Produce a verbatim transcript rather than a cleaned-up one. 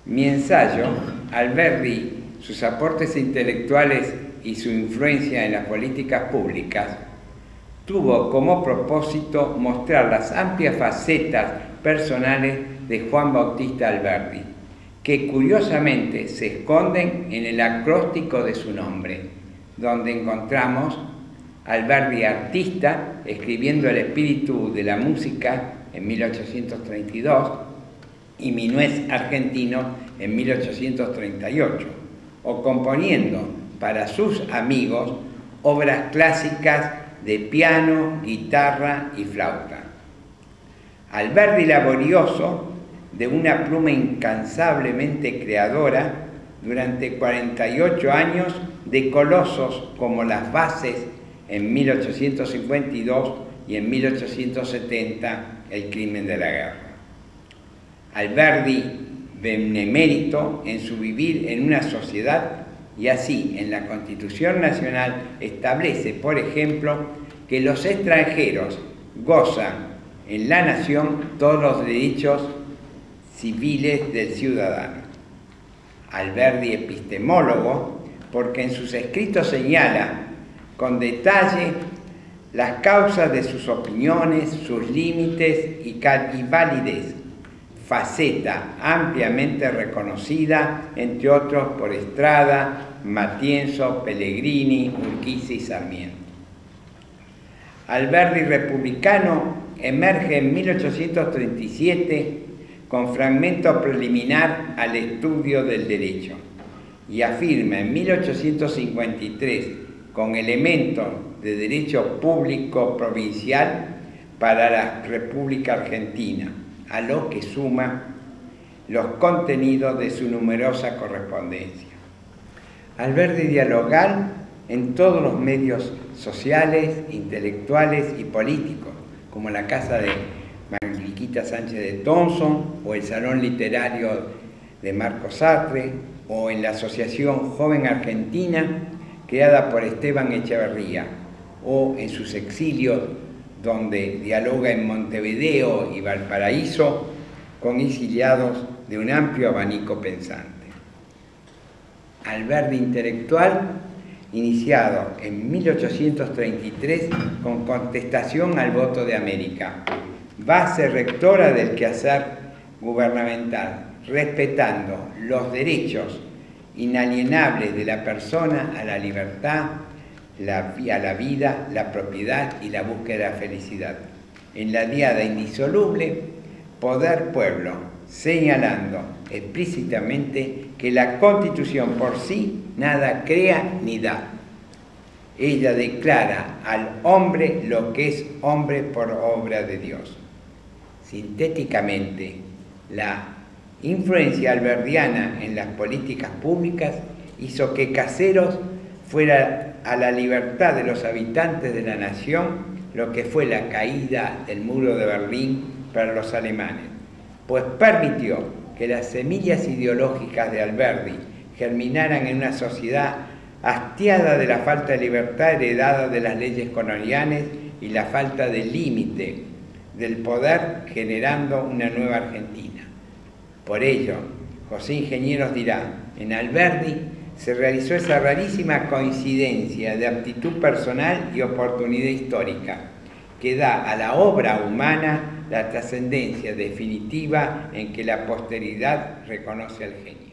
Mi ensayo, Alberdi, sus aportes intelectuales y su influencia en las políticas públicas, tuvo como propósito mostrar las amplias facetas personales de Juan Bautista Alberdi, que curiosamente se esconden en el acróstico de su nombre, donde encontramos Alberdi artista, escribiendo el espíritu de la música en mil ochocientos treinta y dos, y Minués argentino en mil ochocientos treinta y ocho, o componiendo para sus amigos obras clásicas de piano, guitarra y flauta. Alberdi laborioso, de una pluma incansablemente creadora, durante cuarenta y ocho años de colosos como Las Bases en mil ochocientos cincuenta y dos y en mil ochocientos setenta El crimen de la guerra. Alberdi, benemérito en su vivir en una sociedad, y así en la Constitución Nacional establece, por ejemplo, que los extranjeros gozan en la nación todos los derechos civiles del ciudadano. Alberdi epistemólogo, porque en sus escritos señala con detalle las causas de sus opiniones, sus límites y, y validez, faceta ampliamente reconocida, entre otros por Estrada, Matienzo, Pellegrini, Urquiza y Sarmiento. Alberdi republicano emerge en mil ochocientos treinta y siete con fragmento preliminar al estudio del derecho y afirma en mil ochocientos cincuenta y tres con elementos de derecho público provincial para la República Argentina, a lo que suma los contenidos de su numerosa correspondencia. Alberdi dialogal en todos los medios sociales, intelectuales y políticos, como la Casa de Mariquita Sánchez de Thompson o el Salón Literario de Marco Sartre o en la Asociación Joven Argentina creada por Esteban Echeverría o en sus exilios donde dialoga en Montevideo y Valparaíso con exiliados de un amplio abanico pensante. Alberdi intelectual, iniciado en mil ochocientos treinta y tres con contestación al voto de América, base rectora del quehacer gubernamental, respetando los derechos inalienables de la persona a la libertad, la, a la vida, la propiedad y la búsqueda de la felicidad. En la diada indisoluble, poder-pueblo, señalando explícitamente que la Constitución por sí nada crea ni da. Ella declara al hombre lo que es hombre por obra de Dios. Sintéticamente, la influencia alberdiana en las políticas públicas hizo que Caseros fuera a la libertad de los habitantes de la nación lo que fue la caída del muro de Berlín para los alemanes, pues permitió que las semillas ideológicas de Alberdi germinaran en una sociedad hastiada de la falta de libertad heredada de las leyes coloniales y la falta de límite del poder, generando una nueva Argentina. Por ello, José Ingenieros dirá, en Alberdi se realizó esa rarísima coincidencia de aptitud personal y oportunidad histórica que da a la obra humana la trascendencia definitiva en que la posteridad reconoce al genio.